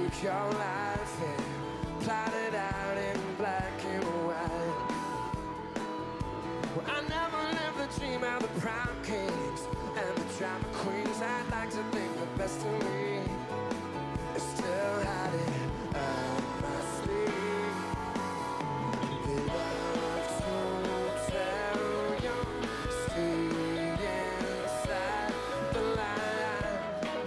took your life and plotted out in black and white. Well, I never lived the dream of the proud kings and the drama queens. I'd like to think the best of me is still hiding up my sleeve. They love to tell you, stay inside the line.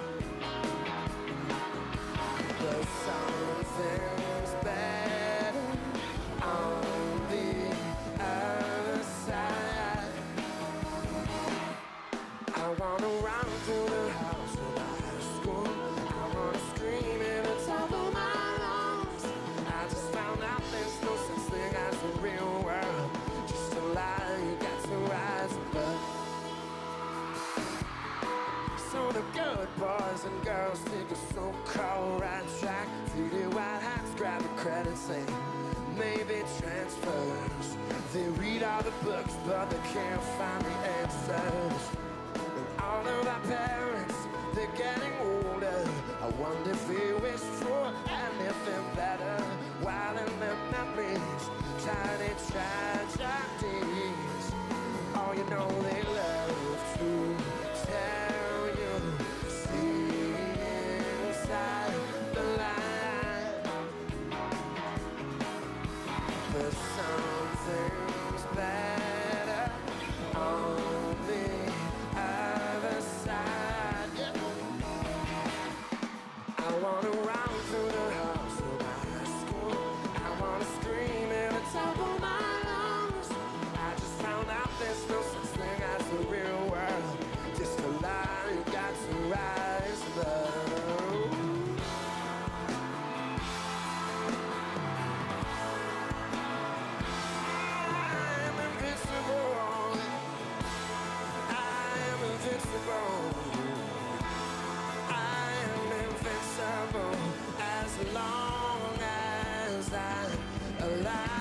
But something's better on the other side. I wanna run through the house when I high school. I wanna scream at the top of my lungs. I just found out there's no such thing as the real world. Just a lie, you got to rise above. So the good boys and girls take a so-called right track. 3D white hats grab the credits and maybe transfers. They read all the books but they can't find the answers. And all of our parents, they're getting older. I wonder if they wish for anything better, while in their memories, tiny tragedies. Oh, you know they love to tell you, see inside the line. But something's better on the other side. Yeah. I wanna run through the house of my high school. I wanna scream at the top of my lungs. I just found out there's no such thing as the real world. Just a lie, you got to rise above. I'm invincible. I am invincible. I am invincible as long as I'm alive.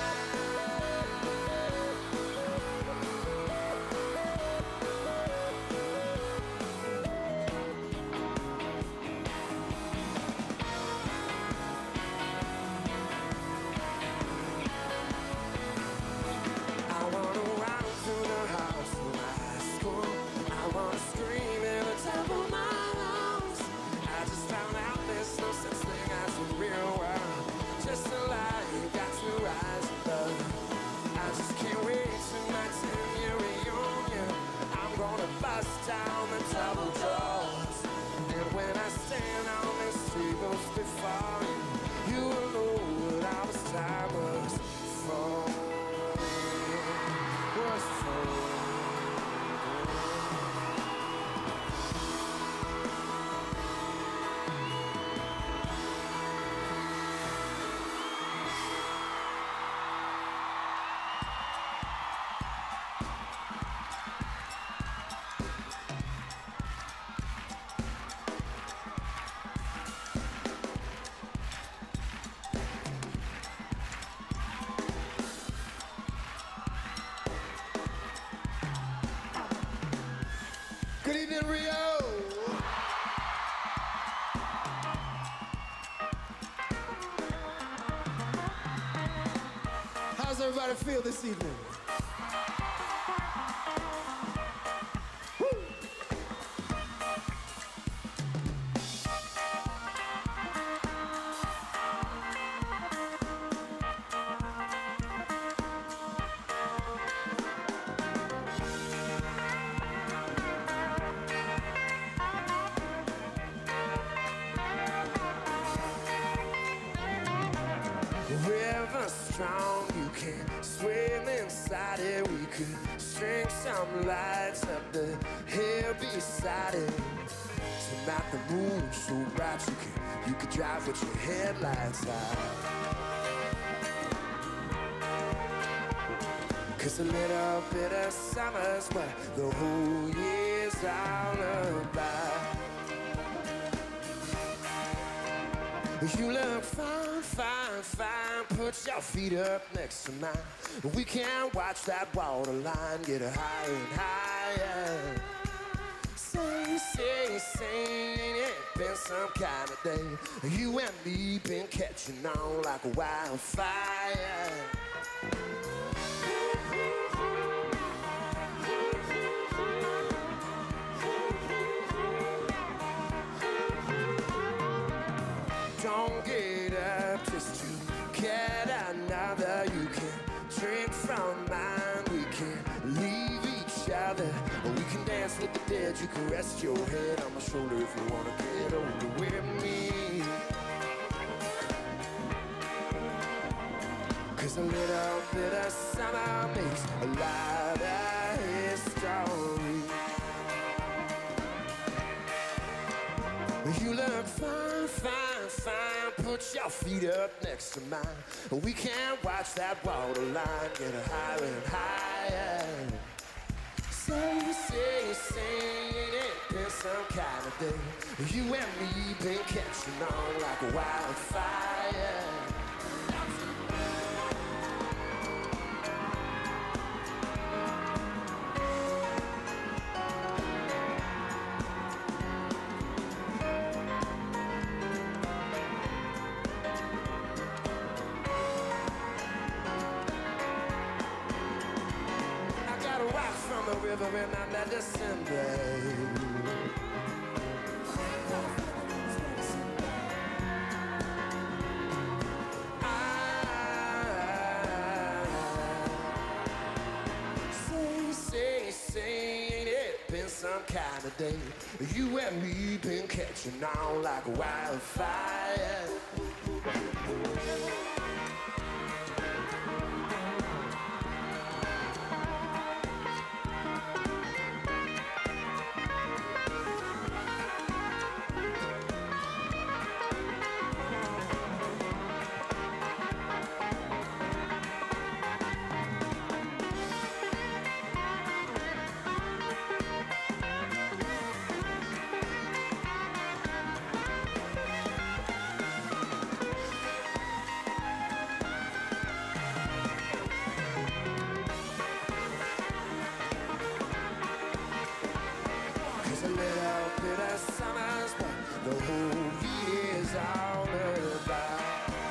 I wanna run through the house in my high school. I wanna scream at the top of my lungs. I just found out there's no such thing as the real world. Just a lie, you got to rise above. I just can't wait till my 10-year reunion. I'm gonna bust down the double doors. And when I stand on these tables before you, you will know what our time was for. Was for. Good evening, Rio. How's everybody feel this evening? Woo. River strong, you can swim inside it. We could string some lights up the hill beside it. Tonight the moon's so bright you could drive with your headlights out. 'Cause a little bit of summer's what the whole year's all about. You look fine, fine, fine. Put your feet up next to mine. We can watch that water line get higher and higher. Say say, ain't it been some kind of day? You and me been catching on like a wildfire. Don't get up just to get another. You can drink from mine. We can leave each other. We can dance with the dead. You can rest your head on my shoulder if you wanna get older with me. 'Cause a little bit of summer makes a lot of history. You look fine, fine, fine. Put your feet up next to mine. We can't watch that waterline get higher and higher. Say, ain't it been some kind of day? You and me been catching on like a wildfire. From the river and I let the sun bathe. Say, ain't it been some kind of day? You and me been catching on like a wildfire. A little bit of summer's what the whole year's all about.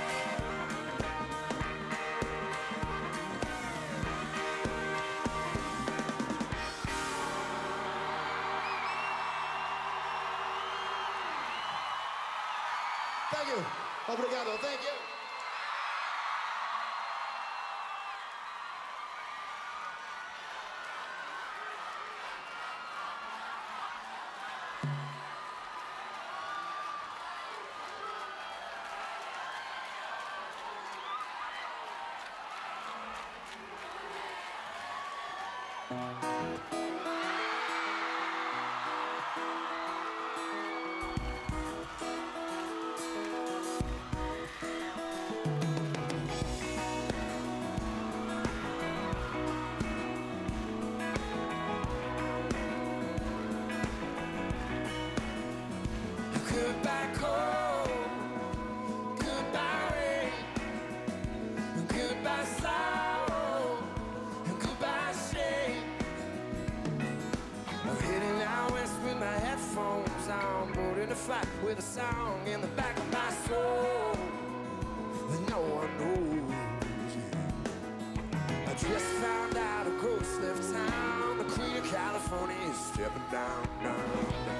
Thank you. Obrigado. Thank you. Goodbye cold, goodbye rain, goodbye sorrow, and goodbye shame. I'm heading out west with my headphones on, boarding a flight with a song in the back of my soul that no one knows. I just found out a ghost left town. The Queen of California is stepping down, down, down.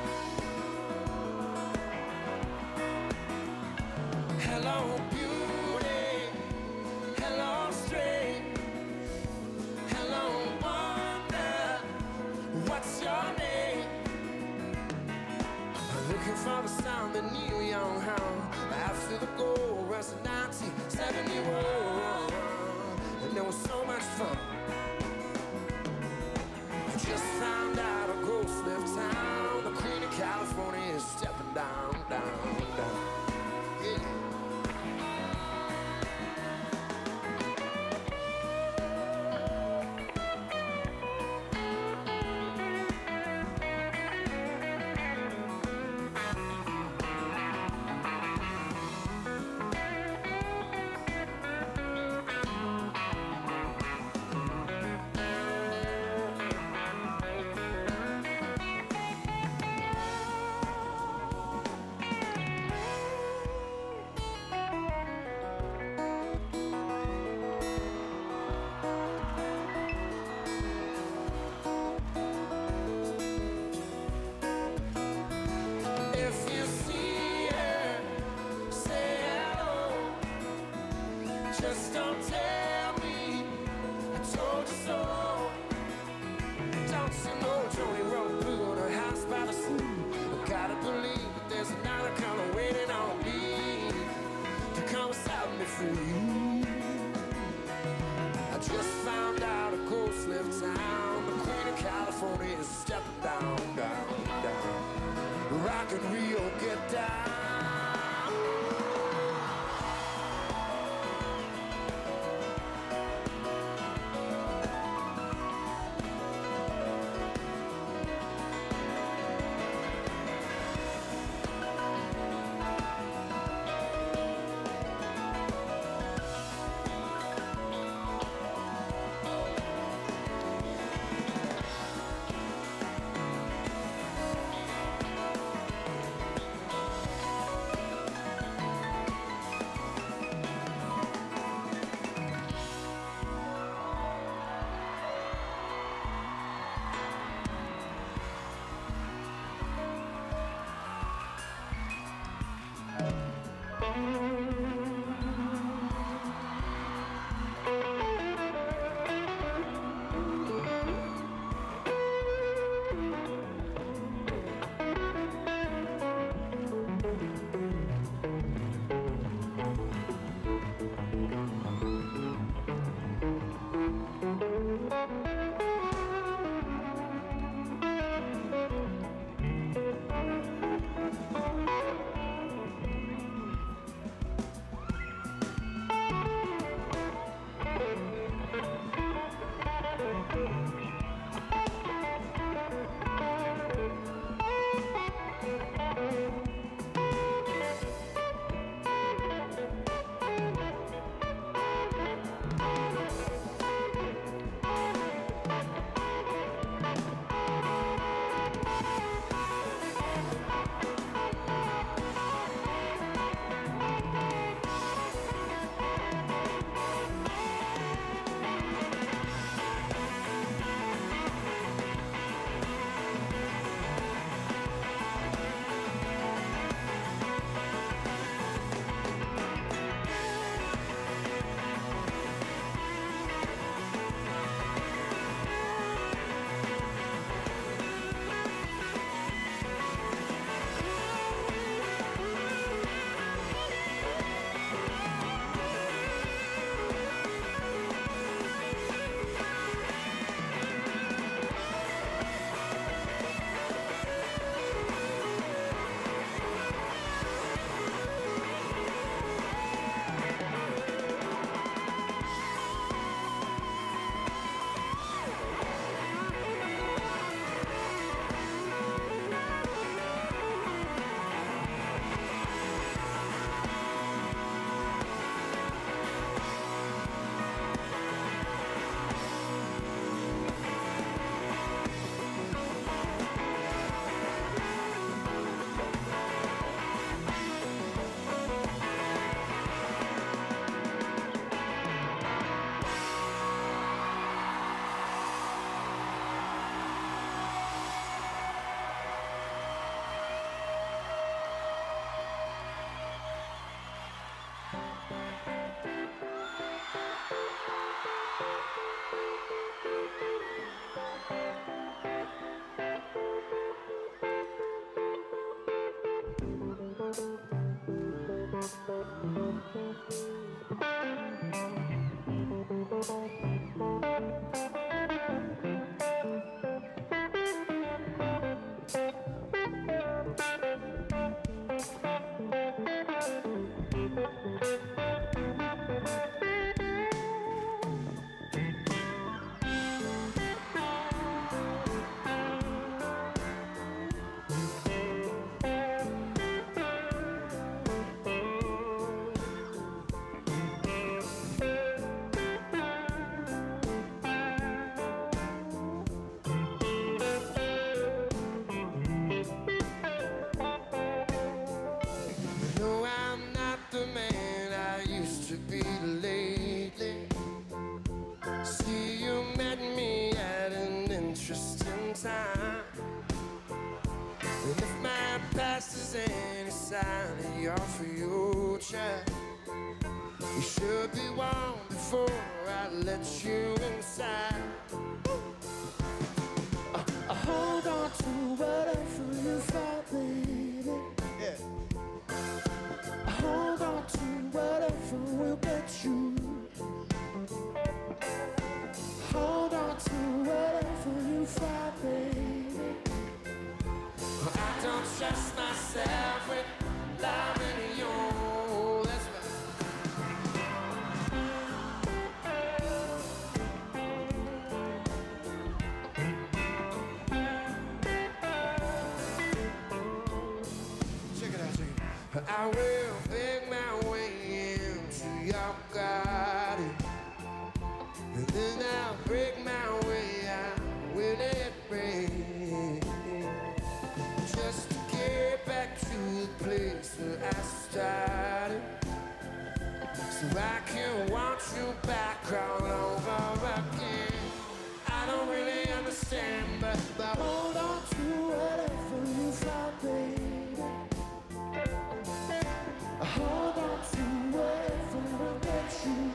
Hello, beauty. Hello, strength. Hello, wonder. What's your name? I'm looking for the sound that Neil Young hung for you. I just found out a ghost left town. The Queen of California is stepping down, down, down. Rock and Rio, get down. Any sign of your future, you should be warned before I let you inside. Hold on to whatever you found, baby. Yeah. Hold on to whatever will get. I will make my way into your garden, and then I'll break my way out when it rains, just to get back to the place where I started, so I can want you back all over again. I don't really understand, but hold on to whatever you found, baby. Hold on to whatever will get you.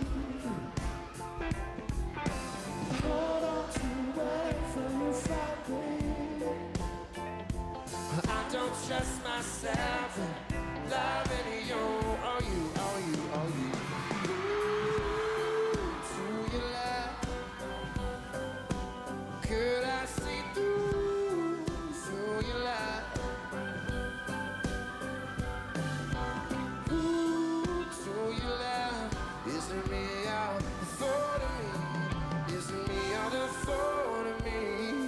Hold on to whatever you found, baby. I don't trust myself in loving you, oh you, oh you, oh you. To your love, could I see through your love? To your love, is it me or the thought of me? Is it me or the thought of me?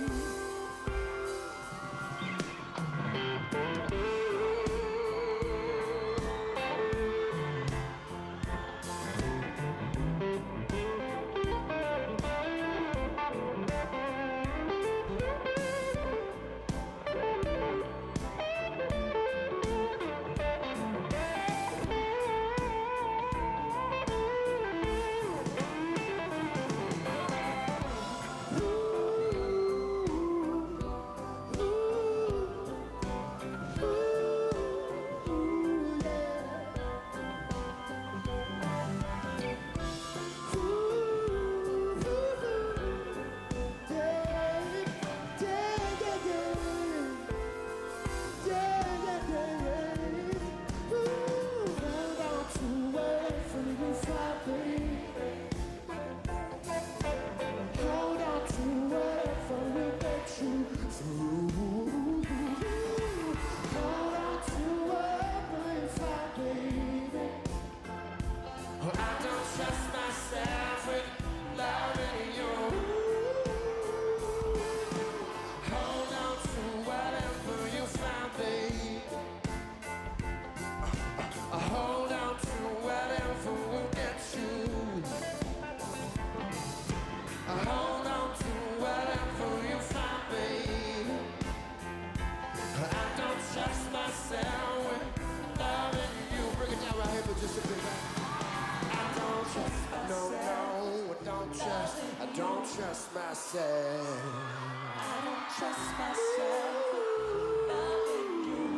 I don't trust myself. I don't trust myself loving you.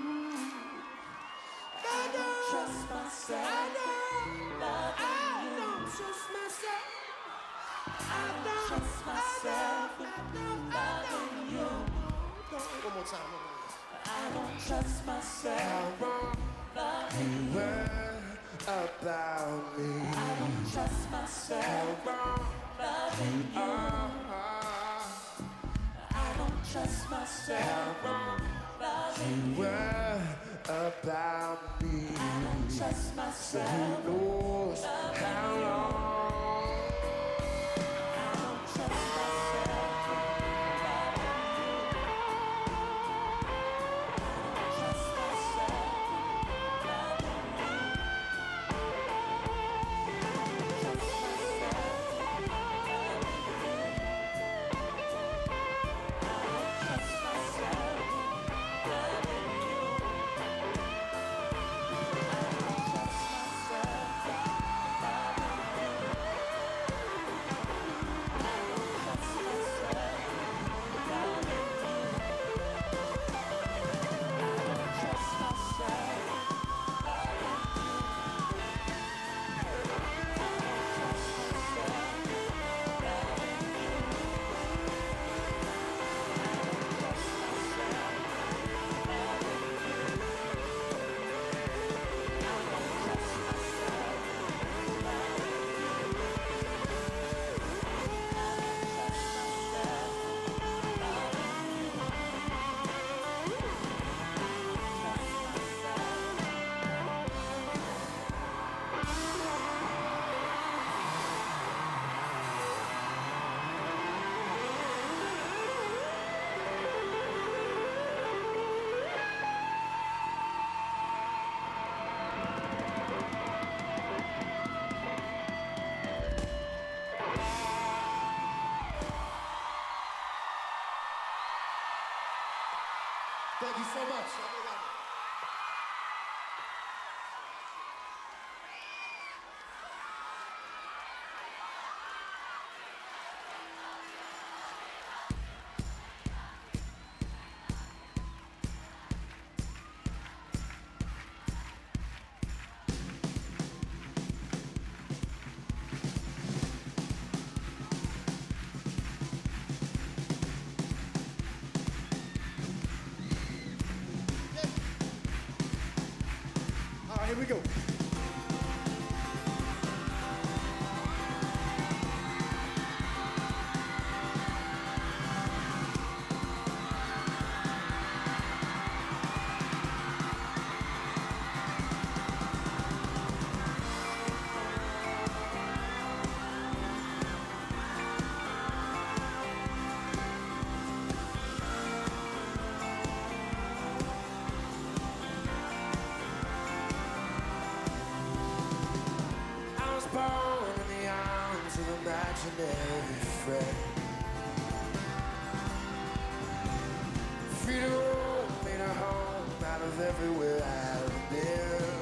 I don't trust myself loving you. I don't trust myself. I don't trust myself loving you. One more time. I don't trust myself loving you. About me, I don't trust myself loving you. I don't trust myself loving you. About me, I don't trust myself who knows how long? I don't trust myself loving you. I don't trust myself loving you. we go. I was born in the arms of imaginary friend. Free to roam, made a home out of everywhere I've been.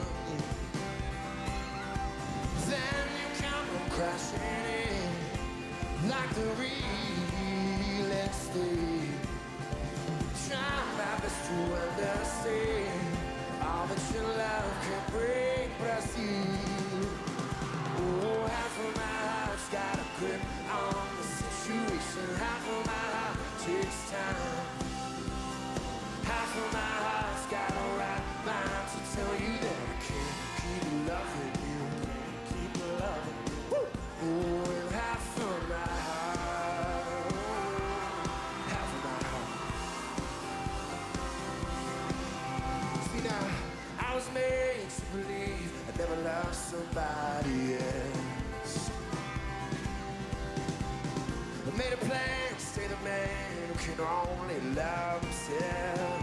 Then you come crashing in like the real estate. Trying my best to understand all that your love can bring, but I see. Oh, half of my heart's got a grip on the situation. Half of my heart takes time. Half of my heart's got a right mind to tell you that I can't keep loving you. Keep loving you. Woo! Oh, and half of my heart. Half of my heart. See now, I was made to believe I never loved somebody else. I made a plan to stay the man who can only love himself.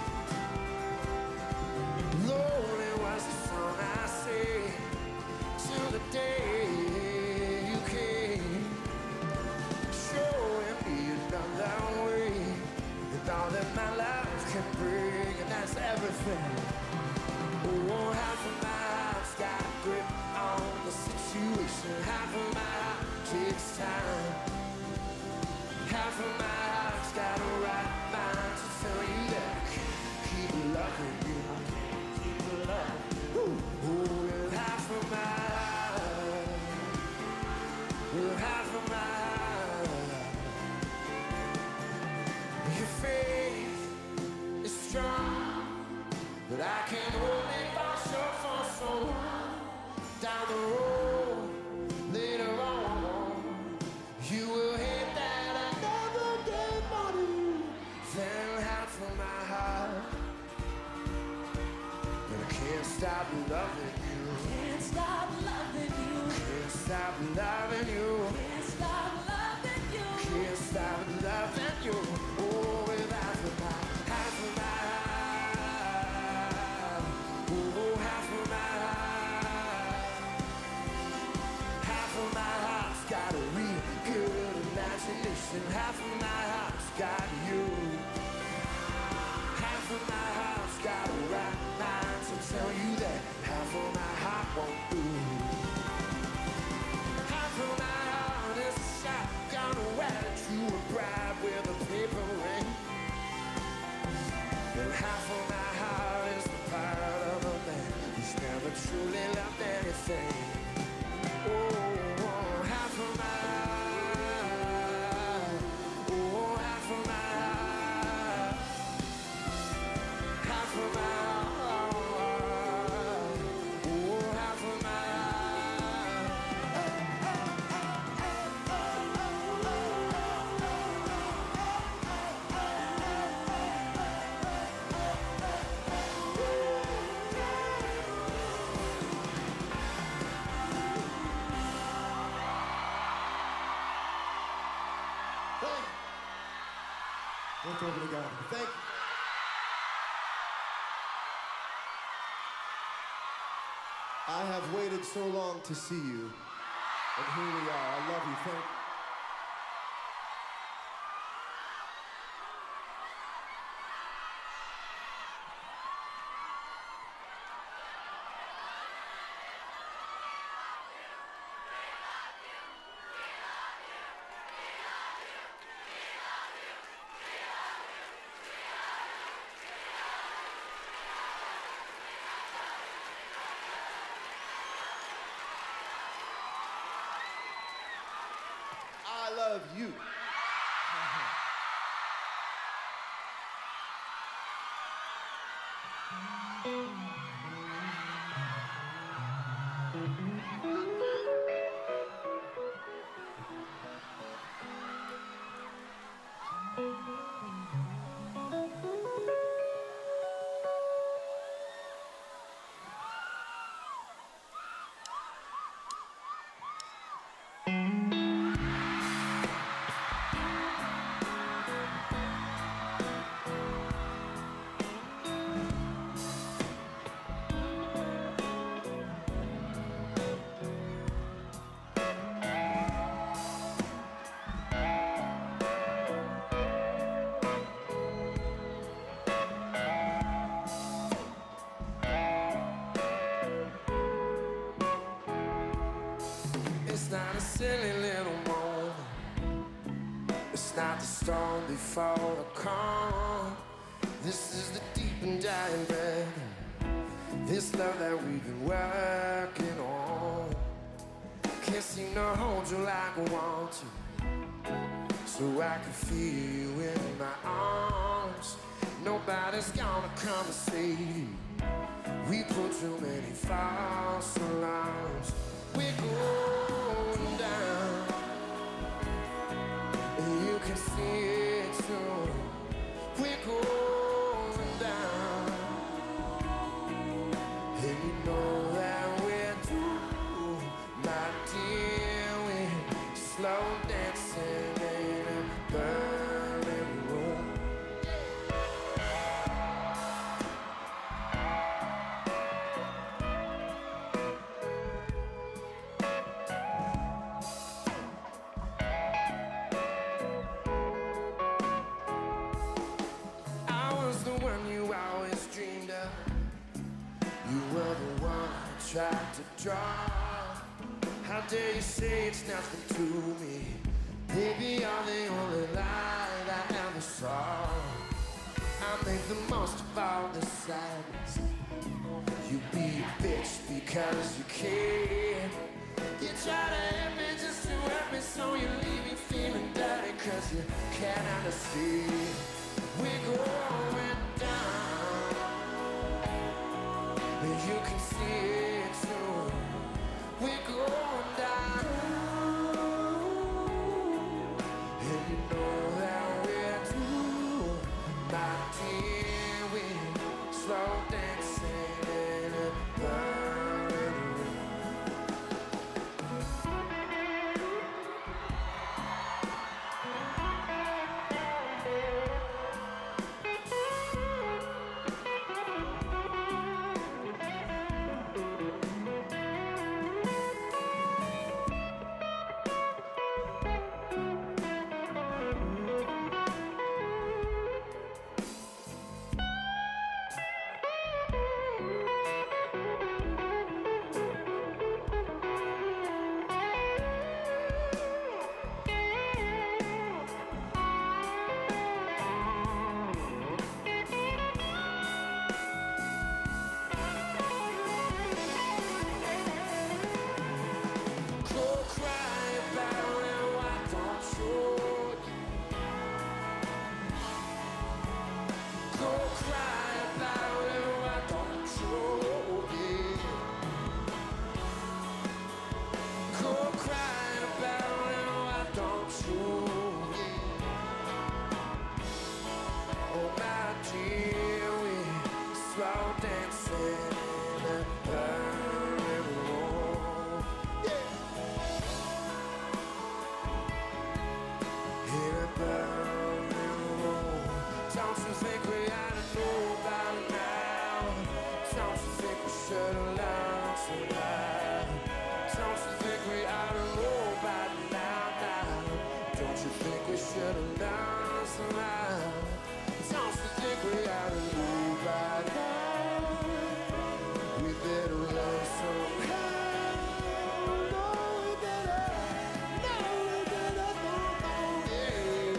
Lonely was the song I sang till the day you came, showing me another way and all that my life can bring, and that's everything. Oh, half of my heart's got a grip on the situation. Half of my heart takes time. Half of my heart's got a right mind to tell you that I can't keep loving you. I can't keep loving you. Oh, and half of my heart, well, half of my heart. Your faith is strong, but I can only fall short for so long. Down the road, later on, you will hate that I never gave more to you than half of my heart. But I can't stop loving you. Can't stop loving you. Can't stop loving you. Can't stop loving you. Can't stop loving you. Oh, with half of my heart. Oh, half of my heart. Half of my heart's got a real good imagination. Half of my heart's got you. Half of my heart's got a right mind to tell you that half of my heart won't do. Half of my heart is a shotgun wedded to a bride with a paper ring. And half of my heart is the part of a man who's never truly loved anything. Oh, half of my heart. Oh, half of my heart. Half of my heart. Oh, half of my Muito obrigado. Thank you. I have waited so long to see you, and here we are. I love you. Thank you. I love you. It's not a silly little moment. It's not the storm before the calm. This is the deep and dying breath. This love that we've been working on. Can't seem to hold you like I want to, so I can feel you in my arms. Nobody's gonna come and save you. We put too many false alarms. We're going down, and you can see it too. We're going down, and you know that we're through, my dear. We're slow dancing in a burning room. I was the one you always dreamed of. You were the one I tried to draw. How dare you say it's nothing to me? Baby, you're the only light I ever saw. I make the most of all the sadness. You be a bitch because you care. You try to help me just to hurt me, so you leave me feeling dirty cause you can't understand. We're going down, and you can see it too. We're going down, and you know that we're through, my dear. We're slow dancing in a burning room. Go cry about it, why don't you? Go cry about it, why don't you? Yeah. Go cry about it, why don't you? Yeah. Oh my dear, we slow dancing in a burning room. Yeah. In a burning room. Don't you think we ought to know by now? Don't you think we should have learned to love? Don't you think we ought to know by now? Don't you think we should have learned to love? Don't you think we ought to know by now? We better learn somehow. No, we better. No, we better. Yeah.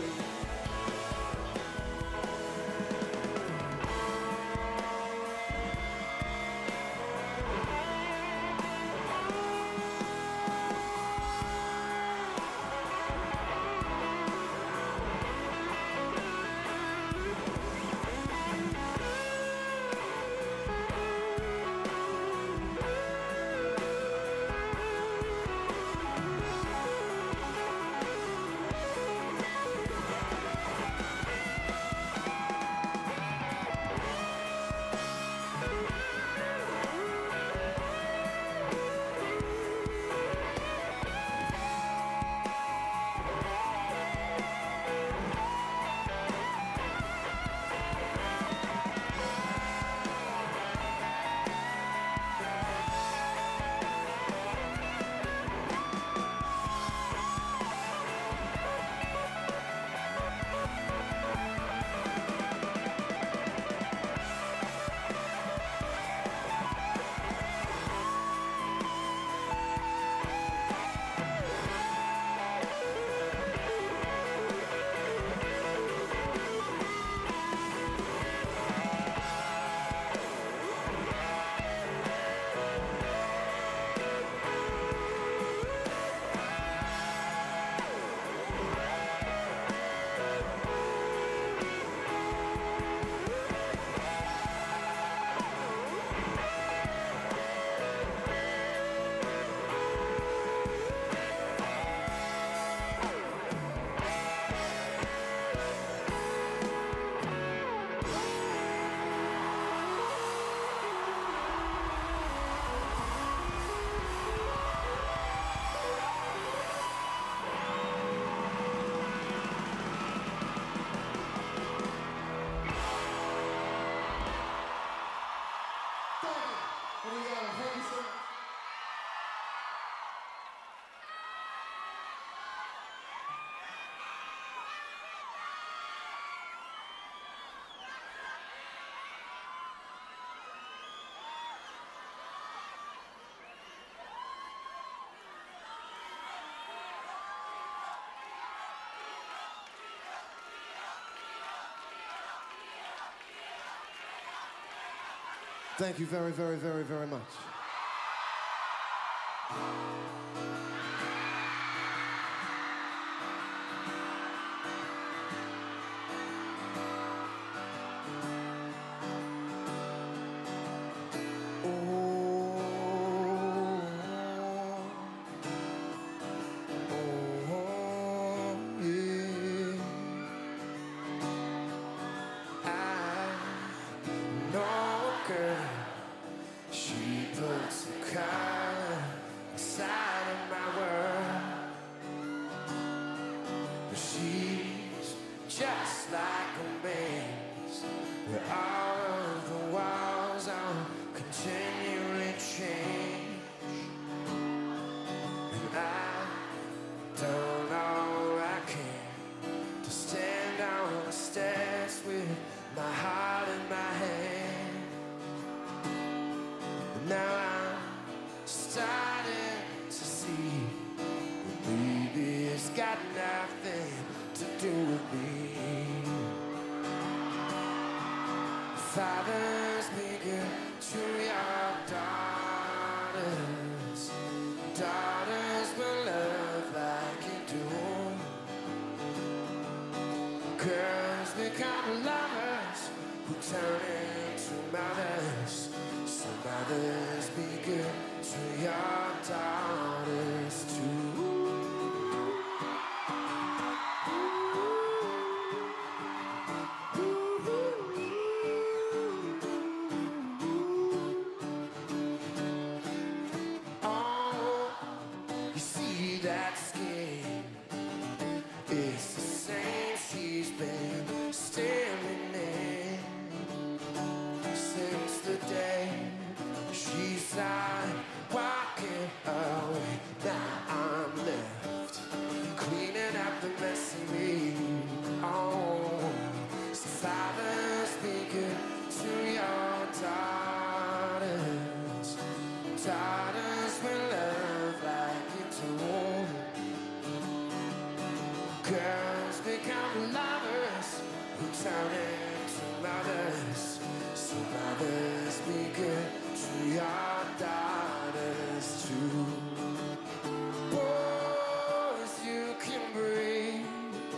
Thank you very, very, very, very much. Just like a maze, where all of the walls are continually change. And I don't know I can to stand on the steps with my heart in my hand. And now I'm starting to see that maybe it's got nothing to do with me. Fathers, be good to your daughters. Daughters will love like you do. Girls become lovers who turn into mothers. So mothers, be good to your daughters too. That skin is the same she's been standing in since the day she started walking away. Now I'm left cleaning up the mess in me. Oh, so fathers, be good to your daughters. Daughters will love like you do. Girls become lovers who turn into mothers. So mothers, be good to your daughters too. Boys, you can breathe.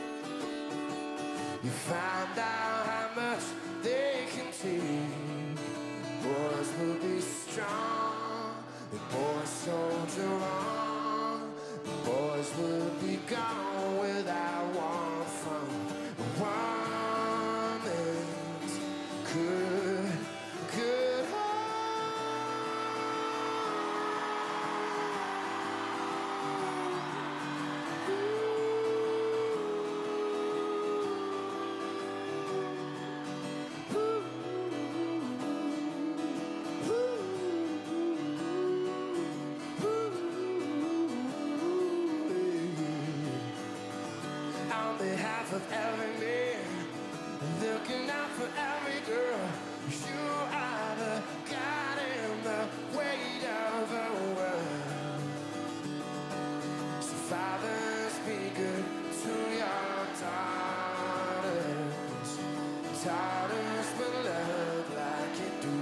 You find out how much they can take. Boys will be strong. The boys soldier on. The boys will be gone without one from a woman's good on behalf of every man, looking out for every girl. You are the God in the weight of the world. So fathers, be good to your daughters. Daughters will love like you do.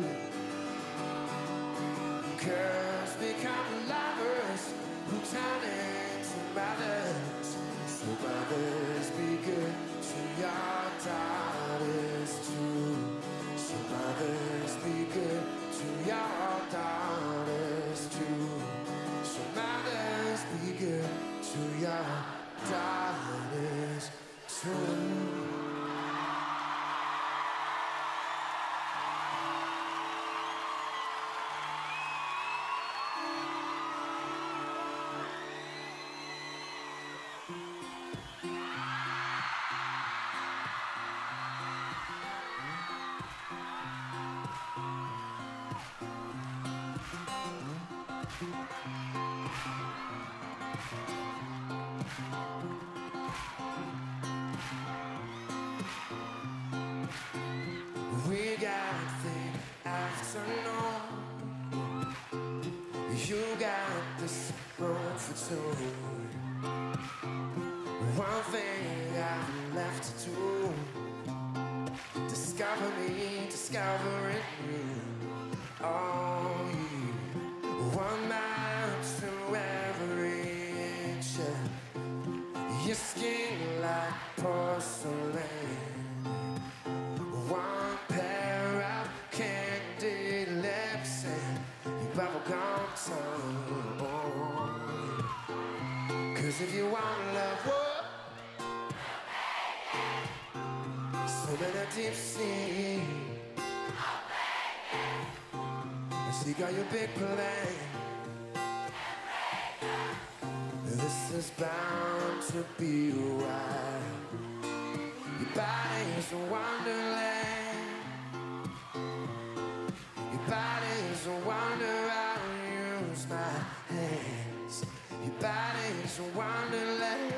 Girls become lovers who turn into mothers. So mothers, be good to your daughters too. So mothers, be good to your daughters too. So mothers, be good to your daughters too. We got the afternoon. You got this room for two. One thing I've left to do. Discover me, discovering you. Oh, you one mountain every inch. Your skin like porcelain. One pair of candy lips and your bubblegum tongue. Cause if you want love, whoa, so many deep sea. You got your big plan. This is bound to be wild. Your body's a wonderland. Your body's a wonder. I'll use my hands. Your body's a wonderland.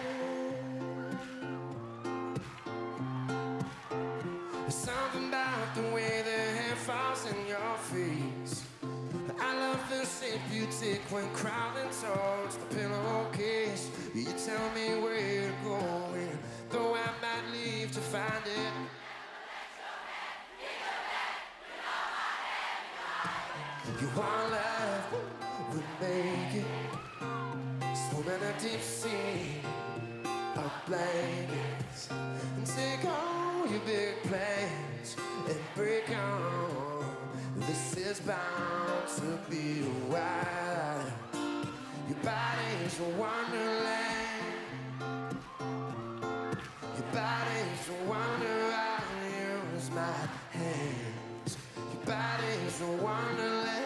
There's something about the way the hair falls in your face. I love the shape you take when crowding towards the pillowcase. You tell me where you're going, though I might leave to find it. You want love, we'll make it. Swim in a deep sea of blankets and take all your big plans and break on. This is bound to be wild. Your body's a wonderland. Your body's a wonder. I'll use my hands. Your body's a wonderland.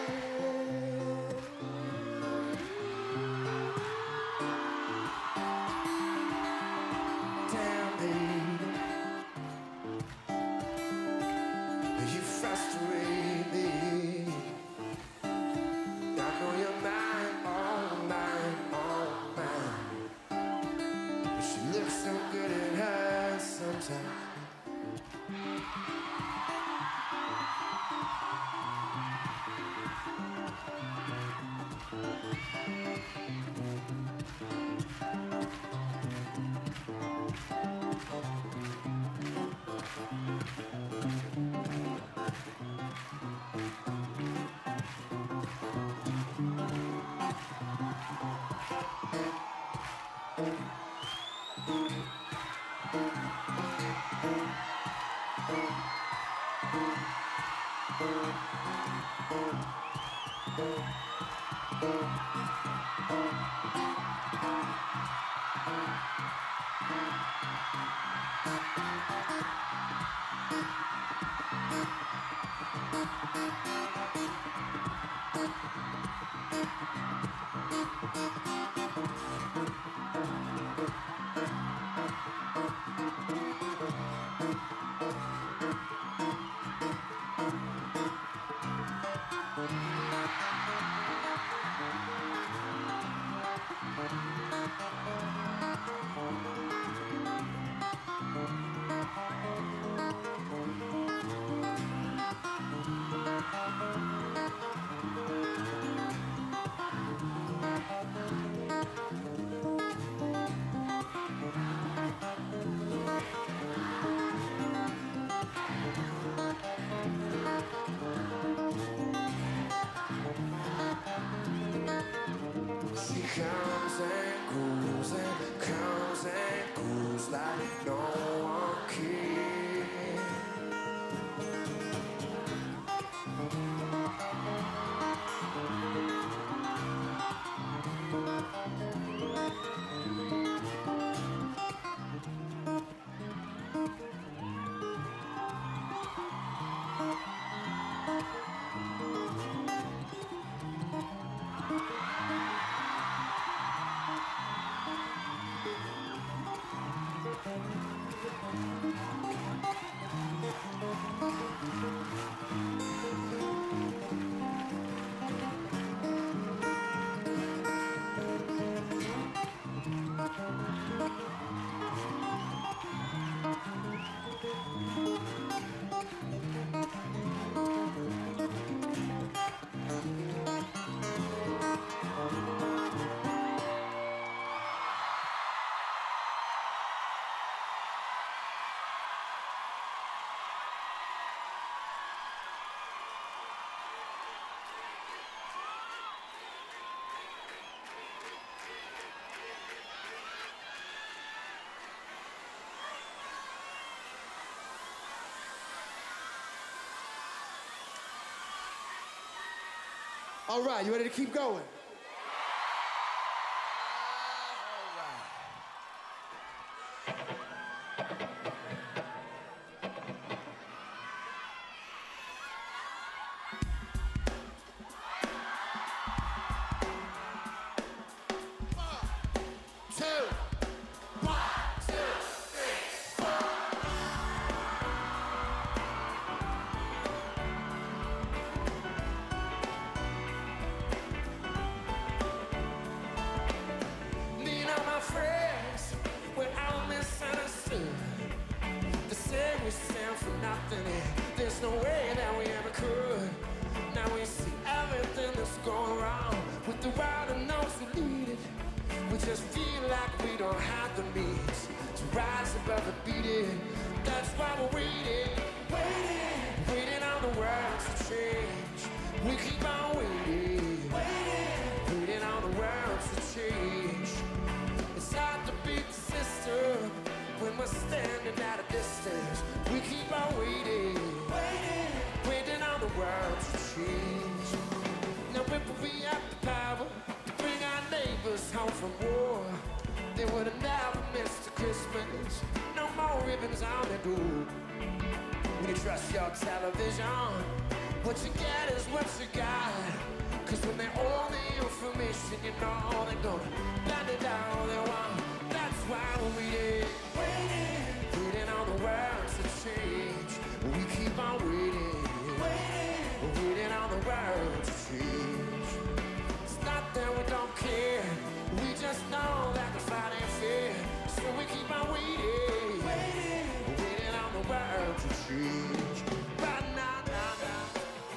Damn, baby, you frustrate me. Comes and goes like no one cares. All right, you ready to keep going? There's no way that we ever could. Now we see everything that's going wrong with the world and those who lead it. We just feel like we don't have the means to rise above and beat it. That's why we're waiting, waiting on the world to change. We keep on waiting, waiting on the world to change. It's hard to beat the system when we're standing at a distance. We keep on waiting, waiting on the world to change. Now if we have the power to bring our neighbors home from war, they would have never missed a Christmas. No more ribbons on their door. When you trust your television, what you get is what you got. Cause when they own the information, you know they're gonna blend it down they want. That's why we're waiting, waiting on the world to change. We keep on waiting, waiting on the world to change. It's not that we don't care, we just know that the fight ain't fair. So we keep on waiting, waiting on the world to change. Right now, now, now.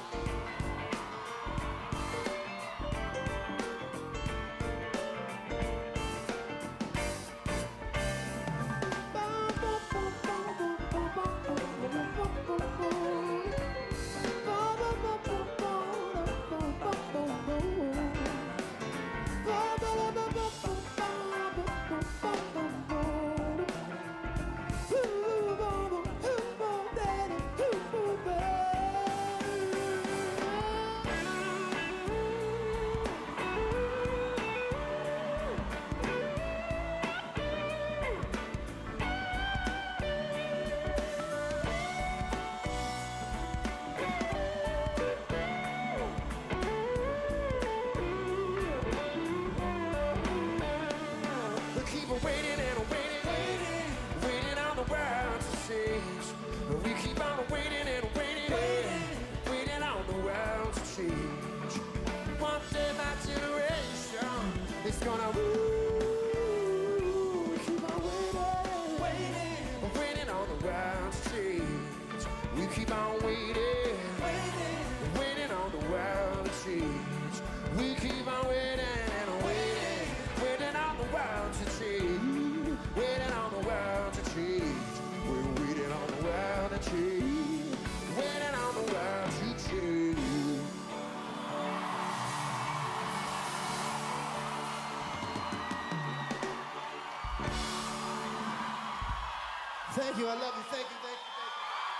Thank you, I love you, thank you, thank you, thank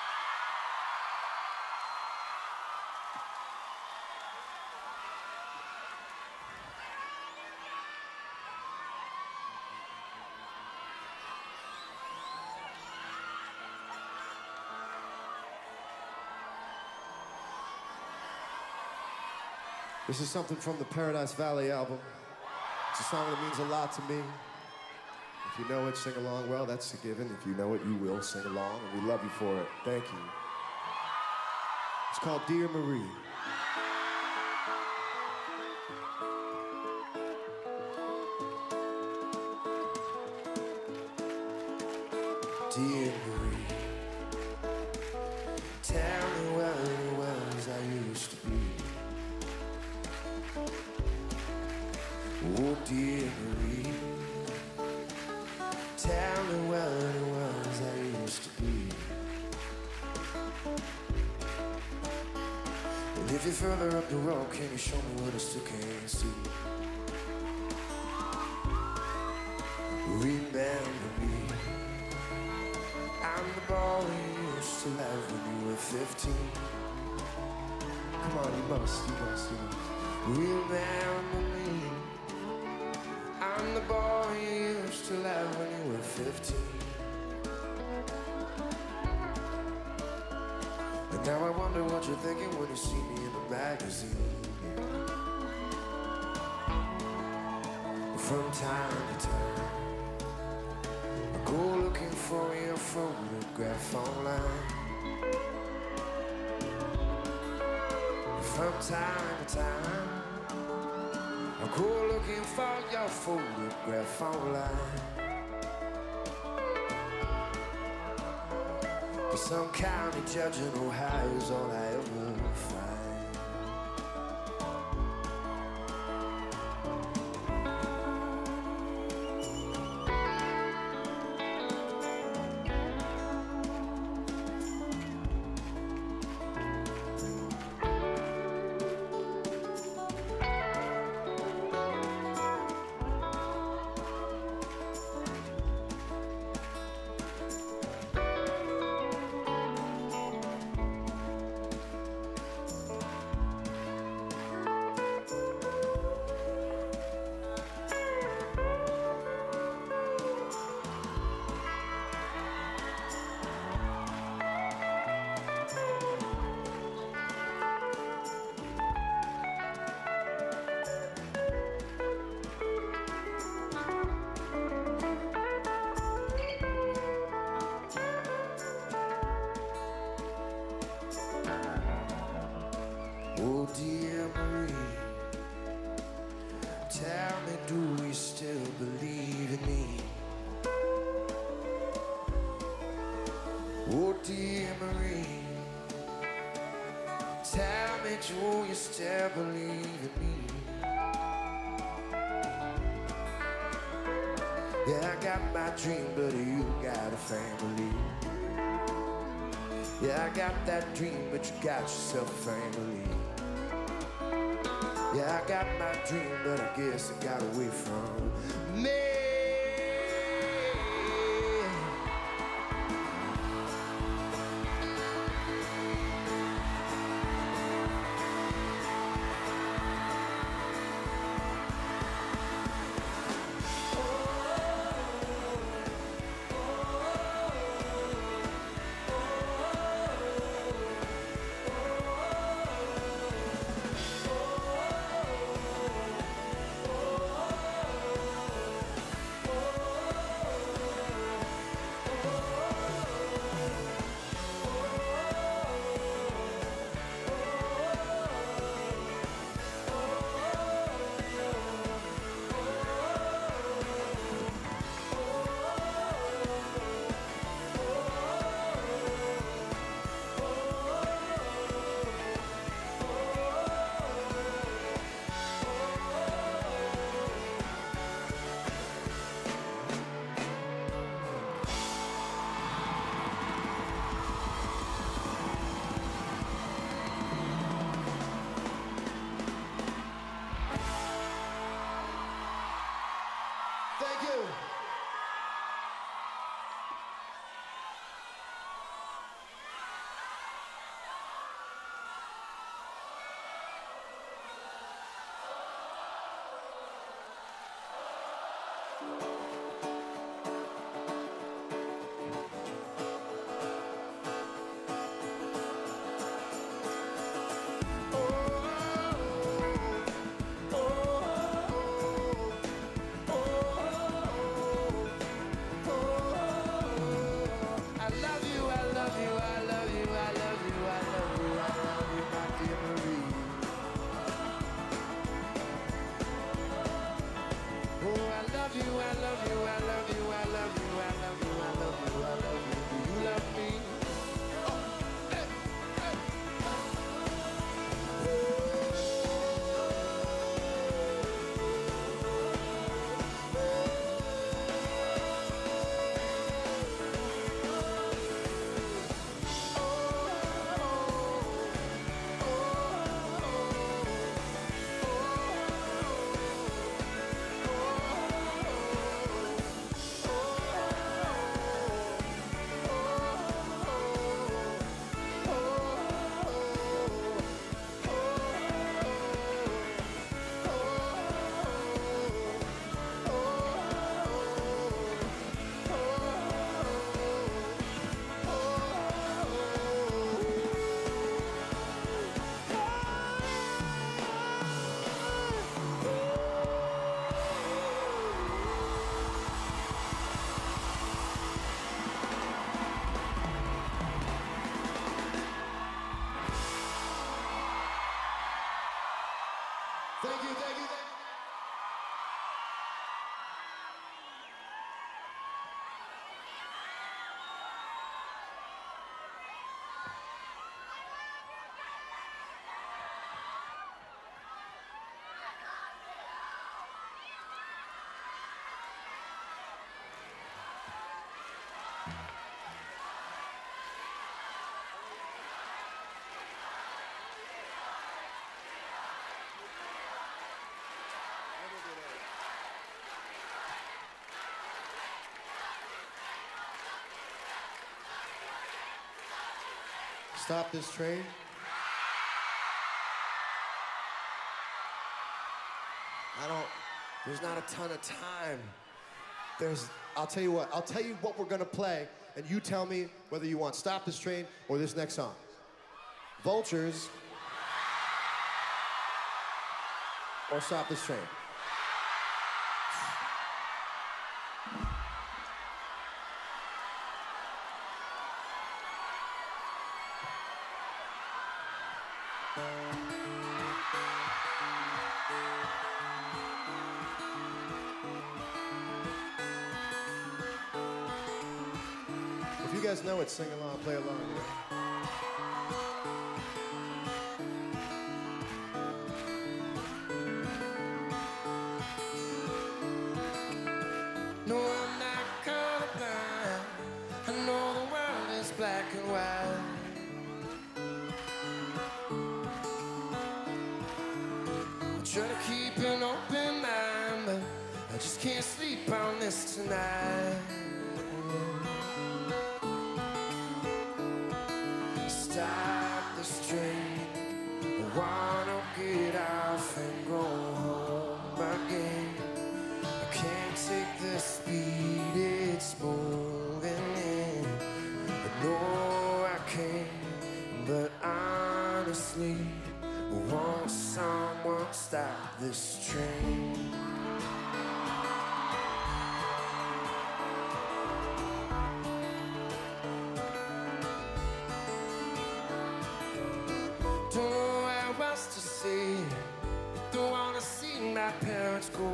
you. This is something from the Paradise Valley album. It's a song that means a lot to me. If you know it, sing along. Well, that's a given. If you know it, you will sing along, and we love you for it. Thank you. It's called Dear Marie. Dear Marie, tell me what it was I used to be. Oh, dear Marie, tell me what it was I used to be. And if you're further up the road, can you show me what I still can't see? Remember me, I'm the boy you used to love when you were 15. Come on, you must. Remember me, I'm the boy you used to love when you were 15. And now I wonder what you're thinking when you see me in the magazine. From time to time, I go looking for your photograph online. From time to time, I go looking for your photograph online. But some county judge in Ohio is all I ever find. Oh dear Marie, tell me, do you still believe in me? Oh dear Marie, tell me, do you still believe in me? Yeah, I got my dream, but you got a family. Yeah, I got that dream, but you got yourself a family. Yeah, I got my dream, but I guess it got away from me. Thank you. Stop this train. There's not a ton of time. I'll tell you what we're gonna play, and you tell me whether you want Stop This Train or this next song. Vultures or Stop This Train. If you guys know it, sing along, play along. No, I'm not colorblind. I know the world is black and white. I try to keep an open mind, but I just can't sleep on this tonight. Stop this train. I wanna get off and go home again. I can't take the speed it's moving in. I know I can, but honestly, won't someone stop this train? Don't know where else to see. Don't wanna see my parents go.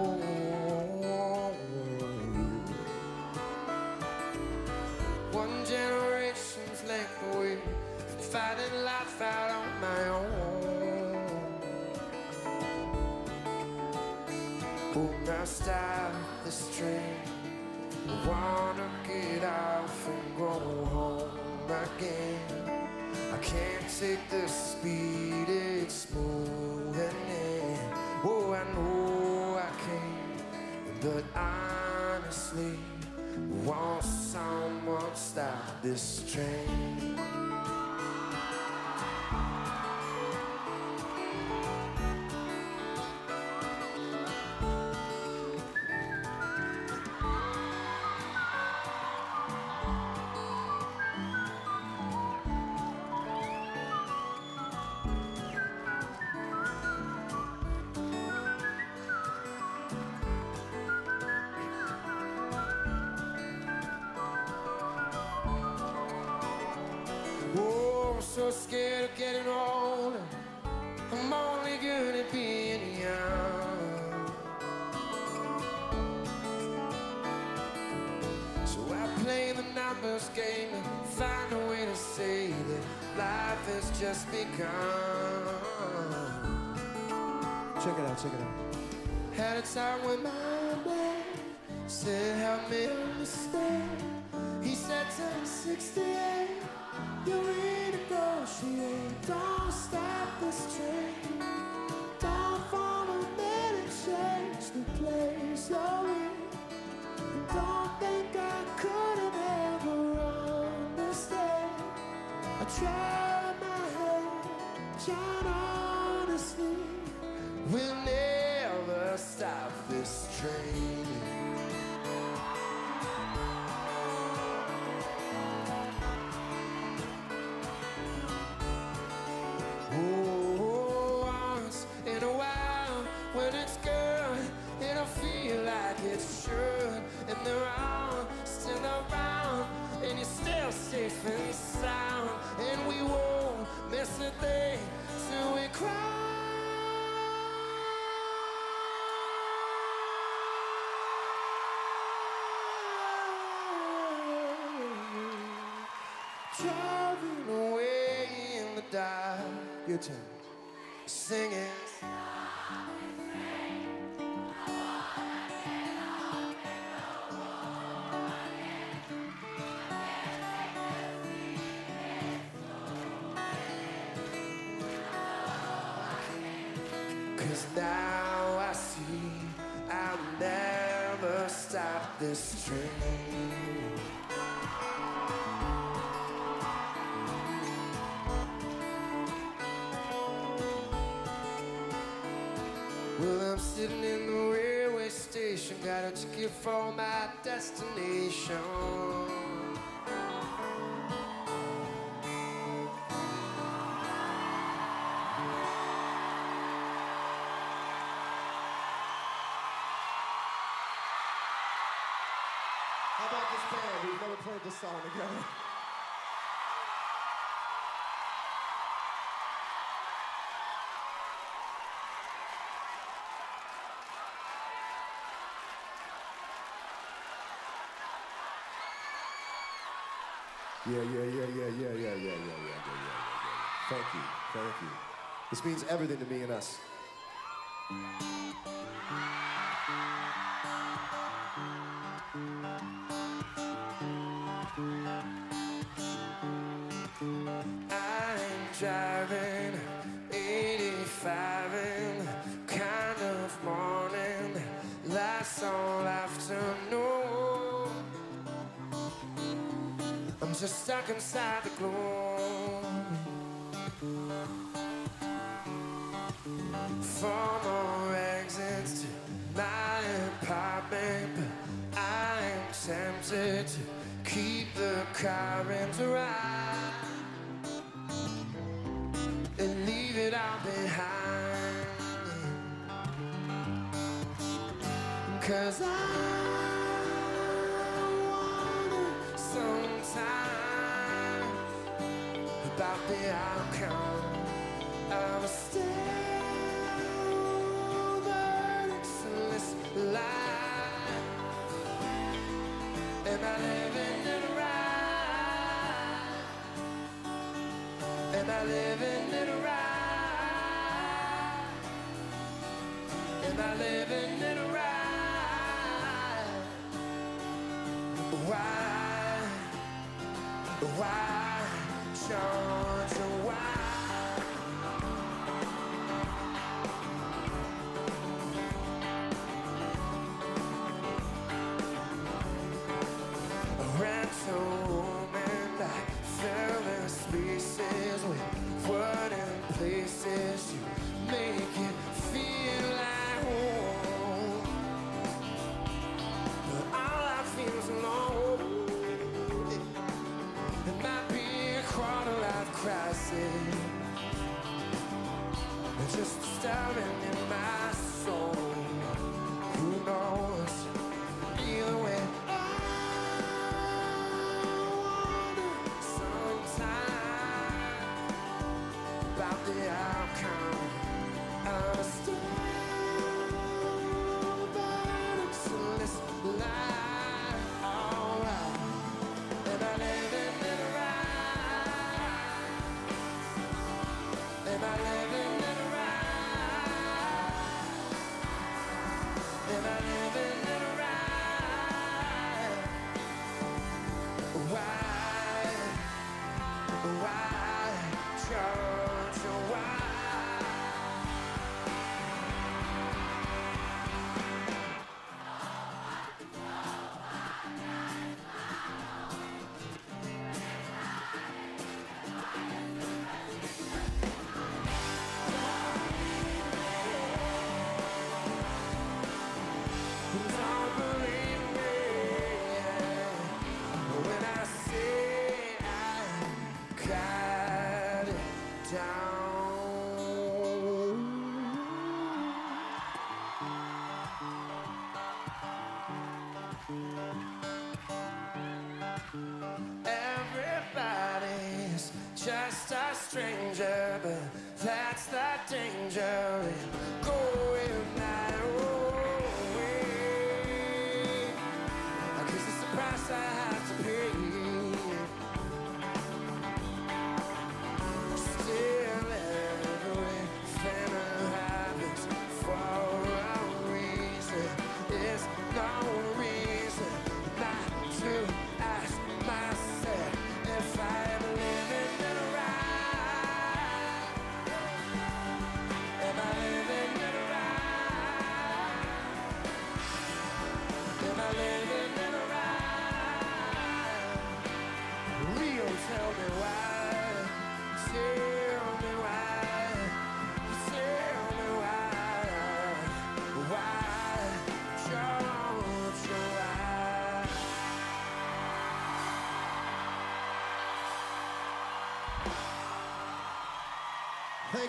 One generation's length away from fighting life out on my own. Oh, now stop this train. I wanna get off and go home again. I can't take the speed it's moving in. Oh, I know I can, but honestly, won't someone stop this train? Oh, I'm so scared of getting older. I'm only good at being young. So I play the numbers game and find a way to say that life has just begun. Check it out, check it out. Had a time with my man, said help me understand. He said turn 68, you renegotiate. Don't stop this train. Don't follow me to change the place you're in. Don't think I couldn't ever understand. I tried my hand, John, honestly, we'll never stop this train. Oh, once in a while, when it's good, it'll feel like it should. And they're all still around, and you're still safe and sound. And we won't miss a thing till we cry. Driving away in the dark. Your turn. Singing. Cause now I see I'll never stop this train. got a ticket for my destination. How about this band? We've never played this song together. Yeah. Thank you. This means everything to me and us. I'm driving 85 in the kind of morning lasts all afternoon. I'm just stuck inside the gloom. Four more exits to my apartment, but I'm tempted to keep the car and drive and leave it all behind. 'Cause I wonder sometime about the outcome of a still burning life. Am I living it right? Am I living it right? Am I living it right? Why, Georgia, why? I ran to home and I fell in spaces with wooden places to make it feel like home. But all I feel is alone. It might be a quarter-life crisis, just stabbing in my soul. Who knows? Either way, I wonder sometime about the outcome of a still burning soulless life. Alright, am I living it right? Am I living it right? Am I living it right? Why, Georgia, why? Don't believe me when I say I got it down. Everybody's just a stranger, but that's the danger in going my own way. 'Cause it's the price I have to pay. Still everything happens for a reason. There's no reason not to ask myself if I'm living it right. Am I living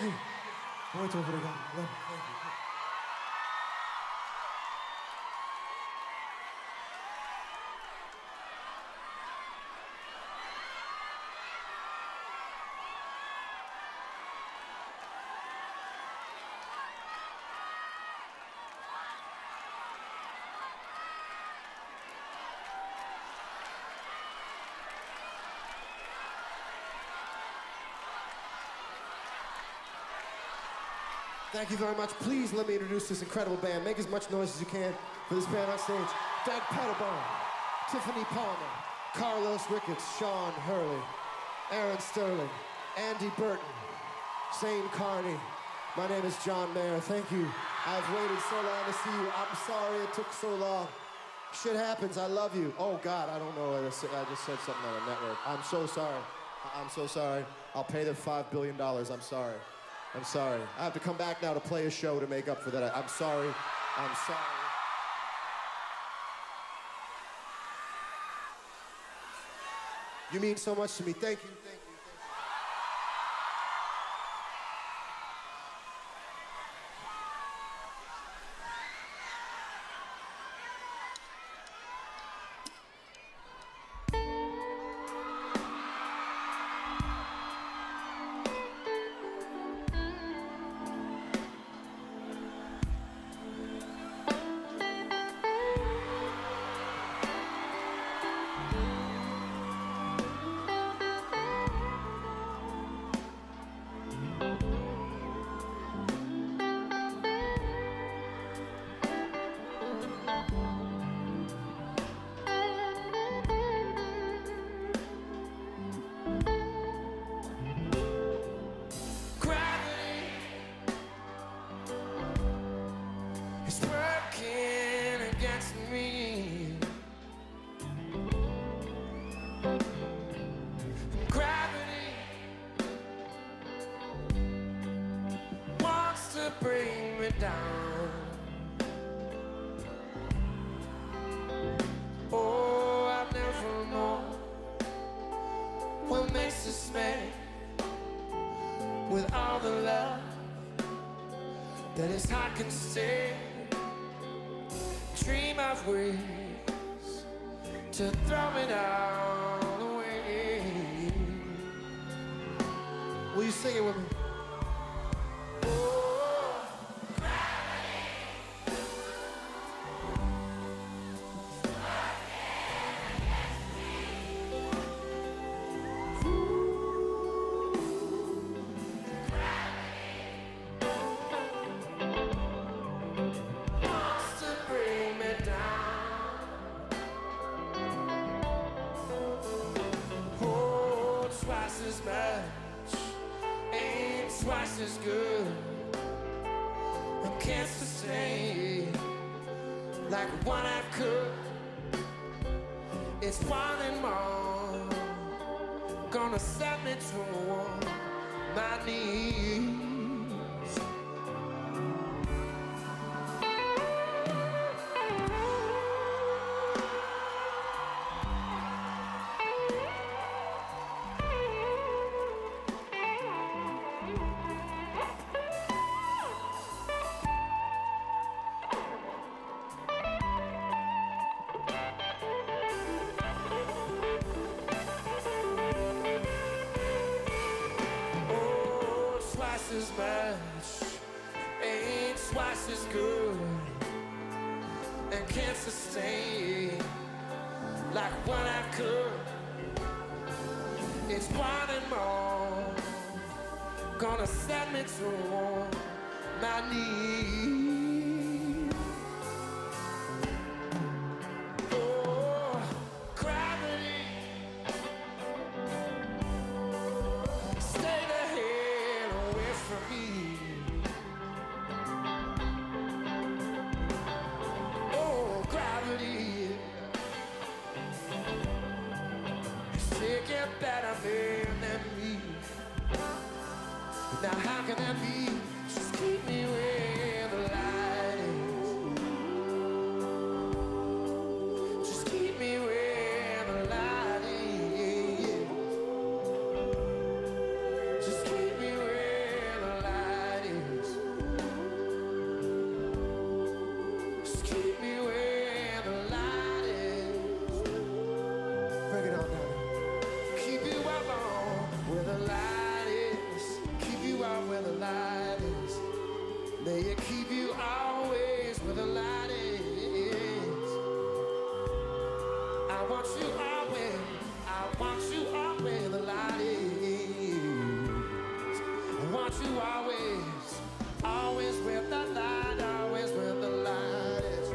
you. Muito obrigado. Thank you. Thank you very much. Please let me introduce this incredible band. Make as much noise as you can for this band on stage. Doug Pettibone, Tiffany Palmer, Carlos Ricketts, Sean Hurley, Aaron Sterling, Andy Burton, Zane Carney. My name is John Mayer. Thank you. I've waited so long to see you. I'm sorry it took so long. Shit happens. I love you. Oh, God, I don't know what I just said something on a network. I'm so sorry. I'm so sorry. I'll pay them $5 billion. I'm sorry. I'm sorry. I have to come back now to play a show to make up for that. I'm sorry. I'm sorry. You mean so much to me. Thank you. Thank you. Bring me down. Oh, I never know what makes us mad with all the love that is hot can stay. Dream of ways to throw it all away. Will you sing it with me? Twice as good and can't sustain like one I could. It's one and more gonna set me to my knees. As much ain't twice as good and can't sustain like what I could. It's one and more gonna set me to my knees. Oh, gravity, stay the hell away from me. Oh, gravity, stick it better than me. Now how can that be? Just keep me where the light is. Just keep me where the light is. Just keep me where the light is. want you always. I want you always the light is. I want you always, always with the light, always with the light is.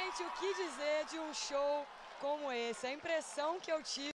Gente, o que dizer de um show como esse? A impressão que eu tive